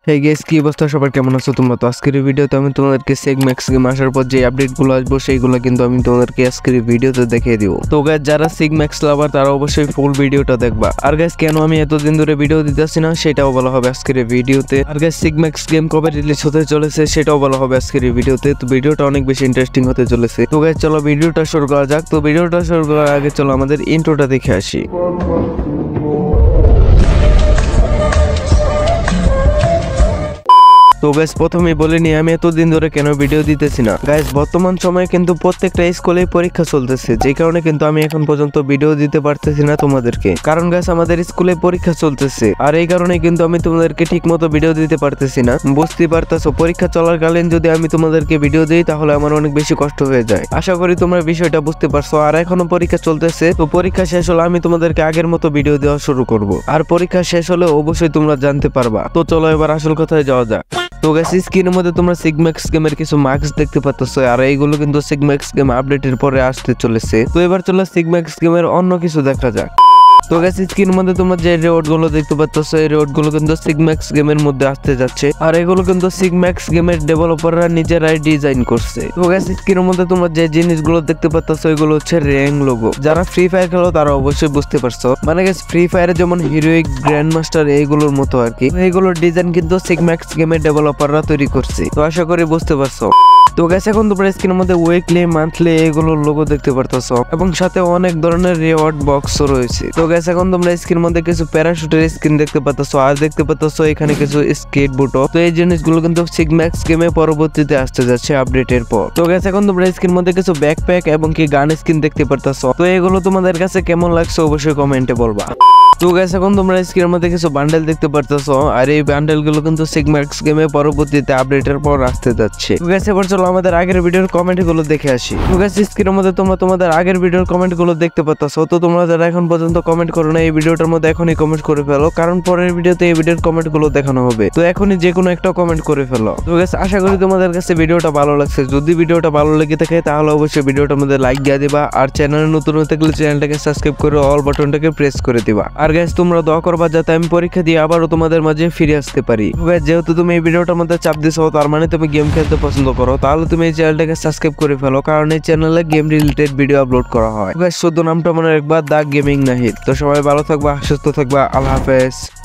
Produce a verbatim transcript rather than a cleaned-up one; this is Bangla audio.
হেই গাইস, কি অবস্থা সবার? কেমন আছো তোমরা? তো আজকের ভিডিওতে আমি তোমাদেরকে সেগ ম্যাক্স গেম আসার পর যে আপডেটগুলো আসবো সেইগুলো কিন্তু আমি তোমাদেরকে আজকের ভিডিওতে দেখিয়ে দিব। তো গাইস, যারা সেগ ম্যাক্স লাভার তারা অবশ্যই ফুল ভিডিওটা দেখবা। আর গাইস, কেন আমি এতদিন ধরে ভিডিও দিতেছি না সেটাও বলা হবে আজকের ভিডিওতে। আর গাইস, সেগ ম্যাক্স গেম কবে রিলিজ হতে চলেছে সেটাও বলা হবে আজকের ভিডিওতে। তো ভিডিওটা অনেক বেশি ইন্টারেস্টিং হতে চলেছে। তো গাইস, চলো ভিডিওটা শুরু করা যাক। তো ভিডিওটা শুরু করার আগে চলো আমাদের ইন্ট্রোটা দেখে আসি। তো গাইস, প্রথমে বলে নি আমি এতদিন ধরে কেন ভিডিও দিতেছি না। গাইস, বর্তমান সময়ে কিন্তু প্রত্যেকটা স্কুলে পরীক্ষা চলতেছে, যে কারণে কিন্তু আমি এখন পর্যন্ত ভিডিও দিতে পারতেছি না তোমাদেরকে। কারণ গাইস, আমাদের স্কুলে পরীক্ষা চলতেছে, আর এই কারণে কিন্তু আমি তোমাদেরকে ঠিক মতো ভিডিও দিতে পারতেছি না। বুঝতেই পারতেছো, পরীক্ষা চলাকালীন যদি আমি তোমাদেরকে ভিডিও দিই তাহলে আমার অনেক বেশি কষ্ট হয়ে যায়। আশা করি তোমরা বিষয়টা বুঝতে পারছো। আর এখনো পরীক্ষা চলতেছে, তো পরীক্ষা শেষ হলে আমি তোমাদেরকে আগের মতো ভিডিও দেওয়া শুরু করব। আর পরীক্ষা শেষ হলে অবশ্যই তোমরা জানতে পারবা। তো চলো এবার আসল কথায় যাওয়া যাক। তো গাইস, স্ক্রিনের মধ্যে তোমরা সেগ ম্যাক্স গেমের কিছু মার্কস দেখতে পাচ্ছো, আর এইগুলো কিন্তু সেগ ম্যাক্স গেম আপডেটের পরে আসতে চলেছে। তো এবার চলো সেগ ম্যাক্স গেমের অন্য কিছু দেখা যাক। তো গাইস, স্ক্রিনের মধ্যে তোমরা যে রিওয়ার্ড গুলো দেখতে পাচ্ছ এই রিওয়ার্ড গুলো কিন্তু সেগ ম্যাক্স গেমের মধ্যে আসতে যাচ্ছে, আর এগুলো কিন্তু সেগ ম্যাক্স গেমের ডেভেলপাররা নিজেরাই ডিজাইন করছে। তো গাইস, স্ক্রিনের মধ্যে তোমরা যে জিনিসগুলো দেখতে পাচ্ছ এগুলো হচ্ছে র্যাঙ্ক লোগো। যারা ফ্রি ফায়ার খেলো তারা অবশ্যই বুঝতে পারছো। মানে গাইস, ফ্রি ফায়ারে যেমন হিরোইক, গ্র্যান্ড মাস্টার এইগুলোর মতো আর কি, এইগুলোর ডিজাইন কিন্তু সেগ ম্যাক্স গেমের ডেভেলপাররা তৈরি করছে। তো আশা করি বুঝতে পারছো। তো গাইস, এখন তোমরা স্ক্রিনের মধ্যে উইকলি, মান্থলি এগুলোর লোগো দেখতে পারতেছো, এবং সাথে অনেক ধরনের রিওয়ার্ড বক্সও রয়েছে। তো গাইস, এখন তোমরা স্ক্রিনের মধ্যে কিছু প্যারাশুটের স্কিন দেখতে পাচ্ছো, আর দেখতে পাচ্ছো এখানে কিছু স্কেট বুটও। তো এই জিনিসগুলো কিন্তু সেগ ম্যাক্স গেমে পরবর্তীতে আসতে যাচ্ছে আপডেটের পর। তো গাইস, এখন তোমরা স্ক্রিনের মধ্যে কিছু ব্যাকপ্যাক এবং কি গান স্কিন দেখতে পারতেছো। তো এগুলো তোমাদের কাছে কেমন লাগছে অবশ্যই কমেন্টে বলবা। তো গাইস, এখন তোমরা স্ক্রিনের মধ্যে কিছু বান্ডেল দেখতে পারতেছো, আর এই বান্ডেল গুলো কিন্তু সেগ ম্যাক্স গেমে পরবর্তীতে আপডেটের পর আসতে যাচ্ছে। তো গাইস, এবার চলো আমাদের আগের ভিডিওর কমেন্ট গুলো দেখে আসি। তো গাইস, স্ক্রিনের মধ্যে তোমরা তোমাদের আগের ভিডিওর কমেন্ট গুলো দেখতে পাচ্ছো। তো তোমরা যারা এখন পর্যন্ত কমেন্ট করো না, এই ভিডিওটার মধ্যে এখনই কমেন্ট করে ফেলো, কারণ পরের ভিডিওতে এই ভিডিওর কমেন্ট গুলো দেখানো হবে। তো এখনই যে কোনো একটা কমেন্ট করে ফেলো। তো গাইস, আশা করি তোমাদের কাছে ভিডিওটা ভালো লাগছে। যদি ভিডিওটা ভালো লেগে থাকে তাহলে অবশ্যই ভিডিওটার মধ্যে লাইক দিয়ে দিবা, আর চ্যানেলে নতুন হয়ে থাকলে চ্যানেলটাকে সাবস্ক্রাইব করে অল বাটনটাকে প্রেস করে দিবা। আর গাইস, তোমরা দোয়া করবা যাতে আমি পরীক্ষা দিয়ে আবারও তোমাদের মাঝে ফিরে আসতে পারি। যেহেতু তুমি এই ভিডিওটার মধ্যে চাপ দিছো, তার মানে তুমি গেম খেলতে পছন্দ করো, তাহলে তুমি এই চ্যানেলটাকে সাবস্ক্রাইব করে ফেলো, কারণ এই চ্যানেলে গেম রিলেটেড ভিডিও আপলোড করা হয়। শুধু নামটা মনে রাখবা, দা গেমিং নাহিদ। তো সবাই ভালো থাকবা, সুস্থ থাকবা, আল্লাহ হাফেজ।